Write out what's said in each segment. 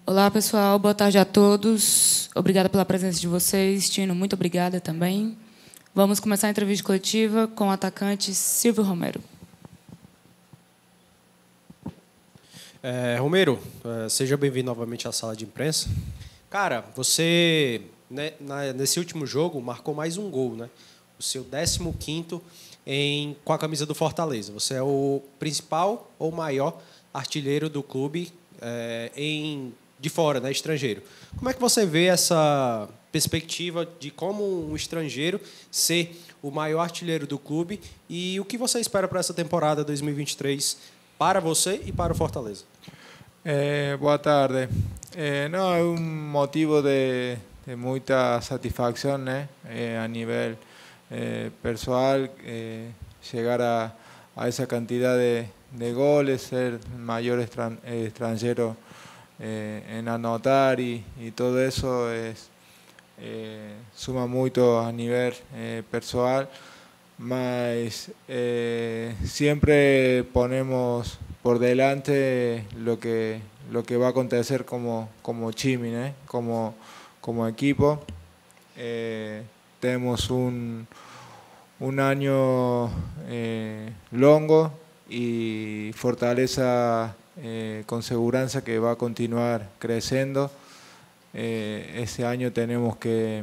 Olá, pessoal. Boa tarde a todos. Obrigada pela presença de vocês. Tino, muito obrigada também. Vamos começar a entrevista coletiva com o atacante Silvio Romero. Romero, seja bem-vindo novamente à sala de imprensa. Cara, você, né, nesse último jogo, marcou mais um gol, né? O seu 15º com a camisa do Fortaleza. Você é o principal ou maior artilheiro do clube de fora, né, estrangeiro. Como é que você vê essa perspectiva de como um estrangeiro ser o maior artilheiro do clube e o que você espera para essa temporada 2023 para você e para o Fortaleza? Boa tarde. No, es un motivo de mucha satisfacción, ¿no? A nivel personal, llegar a esa cantidad de goles, ser el mayor extranjero en anotar y todo eso suma mucho a nivel personal, mas siempre ponemos por delante lo que va a acontecer como Chimi, ¿eh? como equipo. Tenemos un año longo y Fortaleza con seguridad que va a continuar creciendo. Ese año tenemos que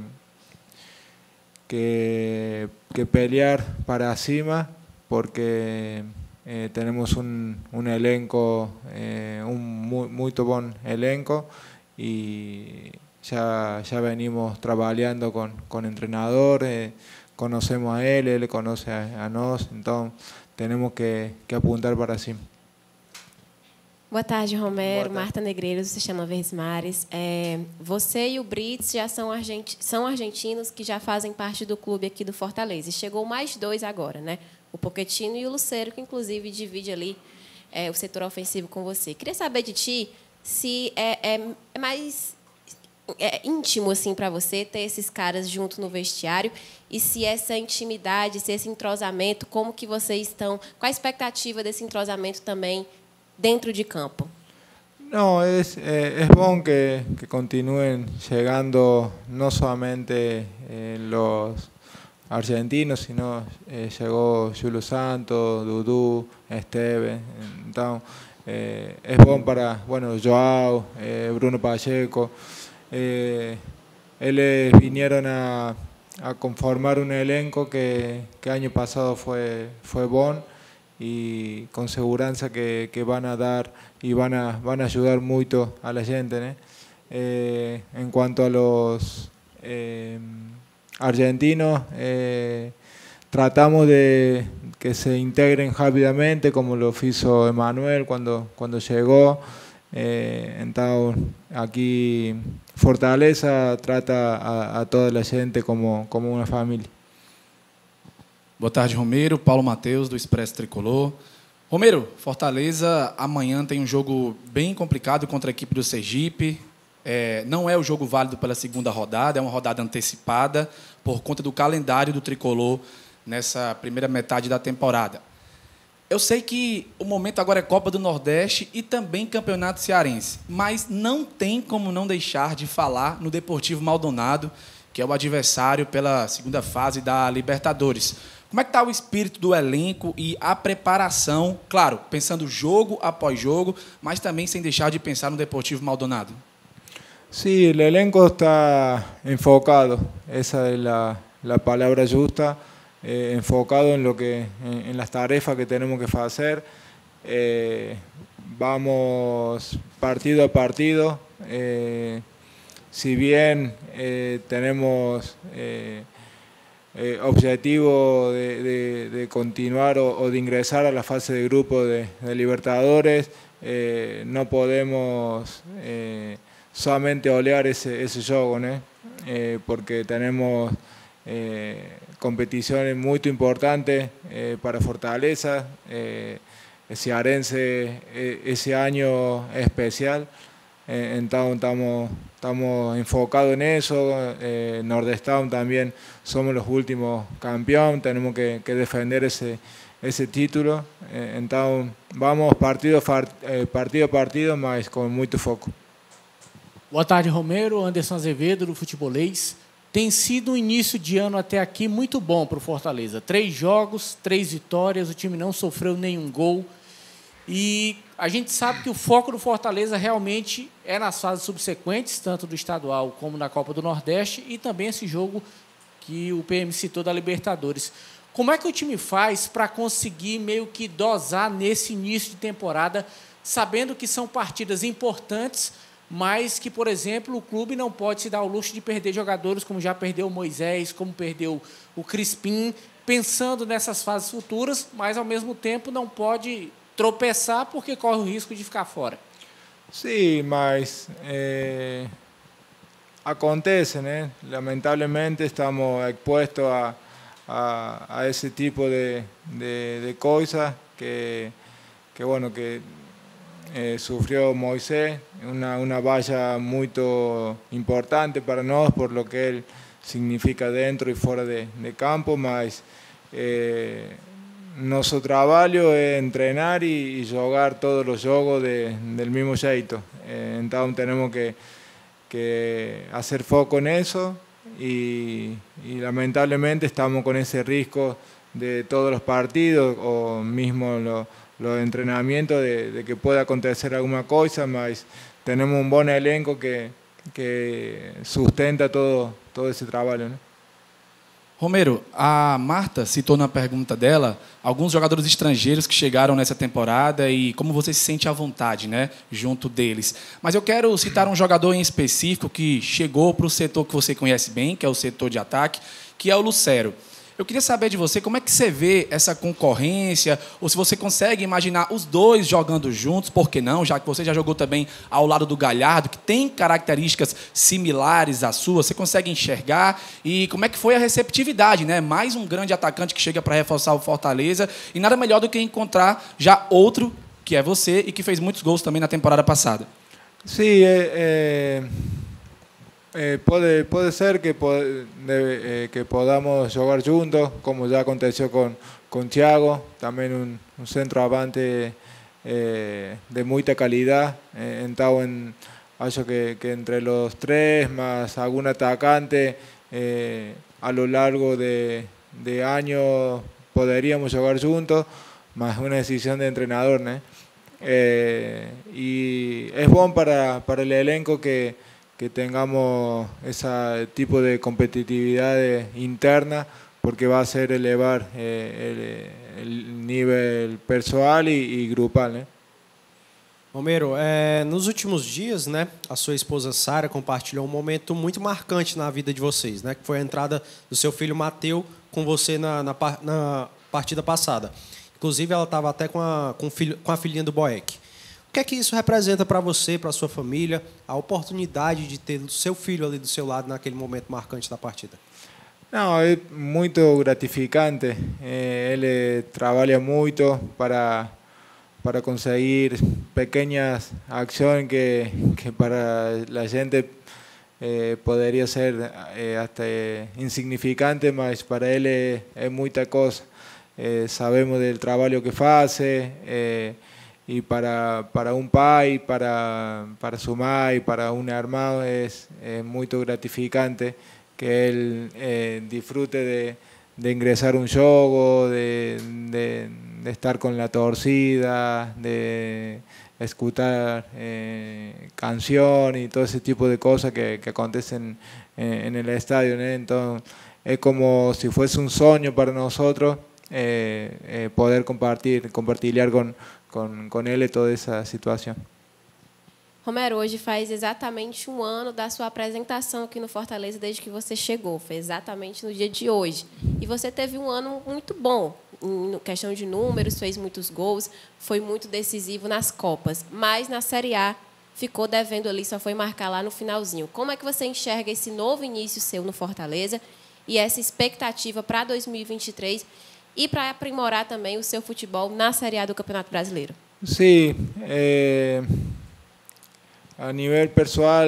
pelear para cima porque tenemos un elenco, un muy buen elenco y ya venimos trabajando con entrenador, conocemos a él conoce a nós, então tenemos que apuntar para cima. Boa tarde, Romero. Boa tarde. Marta Negreiros, do Sistema Verdes Mares. Você e o Brits já são argentinos que já fazem parte do clube aqui do Fortaleza. E chegou mais dois agora, né? O Pochettino e o Lucero, que inclusive divide ali o setor ofensivo com você. Queria saber de ti se é mais íntimo assim para você ter esses caras junto no vestiário e se essa intimidade, se esse entrosamento, como que vocês estão, qual a expectativa desse entrosamento também dentro de campo? No, es bueno que continúen llegando no solamente los argentinos, sino llegó Julio Santos, Dudu, Esteve. Entonces, es bueno para Joao, Bruno Pacheco. Ellos vinieron a conformar un elenco que año pasado fue bueno y con seguridad que van a dar y van a ayudar mucho a la gente, ¿no? En cuanto a los argentinos, tratamos de que se integren rápidamente como lo hizo Emanuel cuando llegó. Entonces aquí Fortaleza trata a toda la gente como una familia. Boa tarde, Romero. Paulo Mateus, do Expresso Tricolor. Romero, Fortaleza amanhã tem um jogo bem complicado contra a equipe do Sergipe. Não é o jogo válido pela segunda rodada, é uma rodada antecipada por conta do calendário do Tricolor nessa primeira metade da temporada. Eu sei que o momento agora é Copa do Nordeste e também Campeonato Cearense, mas não tem como não deixar de falar no Deportivo Maldonado, que é o adversário pela segunda fase da Libertadores. Como é que está o espírito do elenco e a preparação, claro, pensando jogo após jogo, mas também sem deixar de pensar no Deportivo Maldonado? Sí, el elenco está enfocado, esa es la palabra justa, enfocado en en las tareas que tenemos que hacer. Vamos partido a partido, si bien tenemos objetivo de continuar o de ingresar a la fase de grupo de Libertadores, no podemos solamente olear ese juego, ¿no? Porque tenemos competiciones muy importantes para Fortaleza. Cearense ese año es especial, entonces estamos enfocados en eso. Nordestão también somos los últimos campeones, tenemos que defender ese título. Entonces vamos partido a partido, mas con mucho foco. Boa tarde, Romero. Anderson Azevedo, do Futebolês. Tem sido um início de ano até aqui muito bom para o Fortaleza. 3 jogos, 3 vitórias, o time não sofreu nenhum gol. E a gente sabe que o foco do Fortaleza realmente é nas fases subsequentes, tanto do estadual como na Copa do Nordeste, e também esse jogo que o PM citou da Libertadores. Como é que o time faz para conseguir meio que dosar nesse início de temporada, sabendo que são partidas importantes, mas que, por exemplo, o clube não pode se dar o luxo de perder jogadores como já perdeu o Moisés, como perdeu o Crispim, pensando nessas fases futuras, mas, ao mesmo tempo, não pode tropeçar porque corre o risco de ficar fora? Sí, mas acontece, né? Lamentablemente estamos expuestos a ese tipo de cosas que bueno, que sufrió Moisés, una valla muy importante para nosotros por lo que él significa dentro y fuera de campo, mas nuestro trabajo es entrenar y jugar todos los juegos del mismo jeito. Entonces tenemos que hacer foco en eso y lamentablemente estamos con ese riesgo de todos los partidos o mismo los entrenamientos de que pueda acontecer alguna cosa, mas tenemos un buen elenco que sustenta todo esse trabalho, né? Romero, a Marta citou na pergunta dela alguns jogadores estrangeiros que chegaram nessa temporada e como você se sente à vontade, né, junto deles. Mas eu quero citar um jogador em específico que chegou para o setor que você conhece bem, que é o setor de ataque, que é o Lucero. Eu queria saber de você como é que você vê essa concorrência, ou se você consegue imaginar os dois jogando juntos, por que não, já que você já jogou também ao lado do Galhardo, que tem características similares à sua, você consegue enxergar? E como é que foi a receptividade, né? Mais um grande atacante que chega para reforçar o Fortaleza, e nada melhor do que encontrar já outro, que é você, e que fez muitos gols também na temporada passada. Sí, puede ser que podamos jugar juntos, como ya aconteció con Thiago, también un centroavante de mucha calidad. Entonces, acho que entre los tres, más algún atacante, a lo largo de años podríamos jugar juntos, más una decisión de entrenador, ¿no? Y es bueno para el elenco que tengamos ese tipo de competitividad interna, porque va a hacer elevar el nivel personal y grupal, né? Romero, nos últimos dias, né, a sua esposa Sara compartilhou um momento muito marcante na vida de vocês, né, que foi a entrada do seu filho Mateus com você na partida passada. Inclusive, ela estava até com a filhinha do Boeck. O que é que isso representa para você, para a sua família, a oportunidade de ter o seu filho ali do seu lado naquele momento marcante da partida? Não, é muito gratificante. Ele trabalha muito para conseguir pequeñas acciones que para la gente podría ser hasta insignificante, mas para él es mucha cosa. Sabemos del trabajo que hace y para un pai, para su madre, para un hermano es muy gratificante que él disfrute de ingresar un juego, de estar con la torcida, de escuchar canción y todo ese tipo de cosas que acontecen en el estadio, ¿no? Entonces es como si fuese un sueño para nosotros poder compartir con él toda essa situação. Romero, hoje faz exatamente um ano da sua apresentação aqui no Fortaleza desde que você chegou. Foi exatamente no dia de hoje. E você teve um ano muito bom, em questão de números, fez muitos gols, foi muito decisivo nas Copas. Mas na Série A ficou devendo ali, só foi marcar lá no finalzinho. Como é que você enxerga esse novo início seu no Fortaleza e essa expectativa para 2023 e para aprimorar também o seu futebol na Série A do Campeonato Brasileiro? Sí, a nivel personal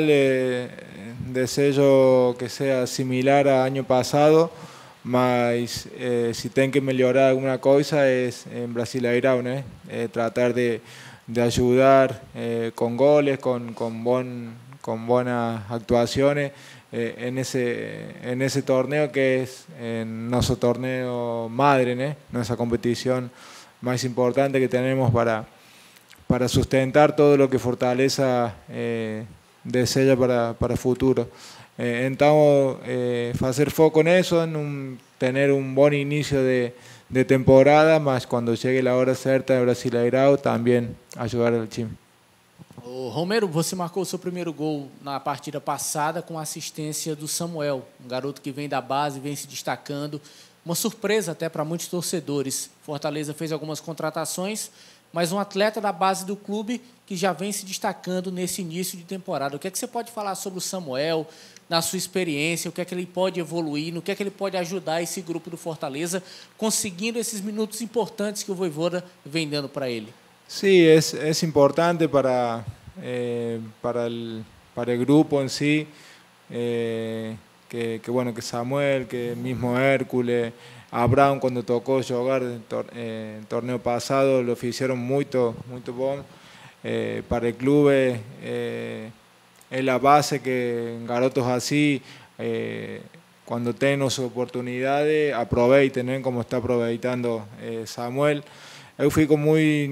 deseo que sea similar al año pasado, mas si tengo que mejorar alguna cosa es en Brasileirão, ¿no? Tratar de ayudar con goles, con con buenas actuaciones en ese torneo que es nuestro torneo madre, ¿no? Nuestra competición más importante que tenemos para sustentar todo lo que Fortaleza desea para el futuro. Entonces, hacer foco en eso, tener un buen inicio de temporada, más cuando llegue la hora certa de Brasileirão, também ajudar o time. Ô, Romero, você marcou o seu primeiro gol na partida passada com a assistência do Samuel, um garoto que vem da base, vem se destacando. Uma surpresa até para muitos torcedores. Fortaleza fez algumas contratações, mas um atleta da base do clube que já vem se destacando nesse início de temporada. O que é que você pode falar sobre o Samuel, na sua experiência, o que é que ele pode evoluir, no que é que ele pode ajudar esse grupo do Fortaleza, conseguindo esses minutos importantes que o Vojvoda vem dando para ele? Sí, es importante para el grupo en sí, que bueno, que Samuel, que mismo Hércules, Abraham cuando tocó jugar el torneo pasado lo hicieron muy bom. Para el club es la base que garotos así, cuando tengan sus oportunidades, aprovechen, como está aprovechando Samuel. Eu fico muy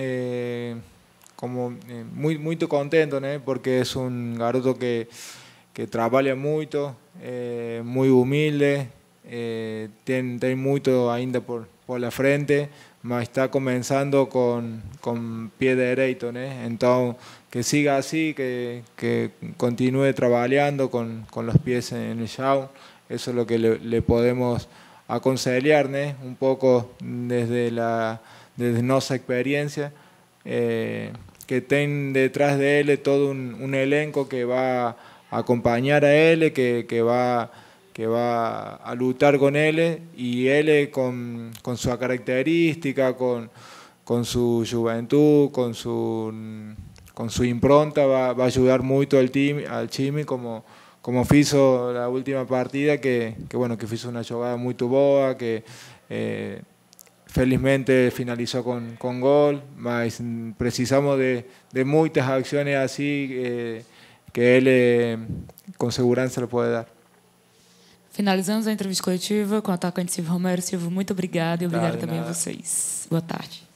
contento, ¿no? Porque es un garoto que trabaja mucho, muy humilde, tiene mucho ainda por la frente, mas está comenzando con pie derecho, ¿no? Entonces, que siga así, que continúe trabajando con los pies en el chão. Eso es lo que le podemos aconsejar, ¿no? Un poco desde nuestra experiencia, que ten detrás de él todo un elenco que va a acompañar a él, que va a luchar con él, y él con su característica, con su juventud, con su impronta, va a ayudar mucho al time, como hizo la última partida, que hizo una jugada muy boa, que felizmente finalizó con gol, mas precisamos de muchas acciones así que él con seguridad le puede dar. Finalizamos a entrevista coletiva com o atacante Silvio Romero. Silvio, muito obrigada e obrigada também a vocês. Boa tarde.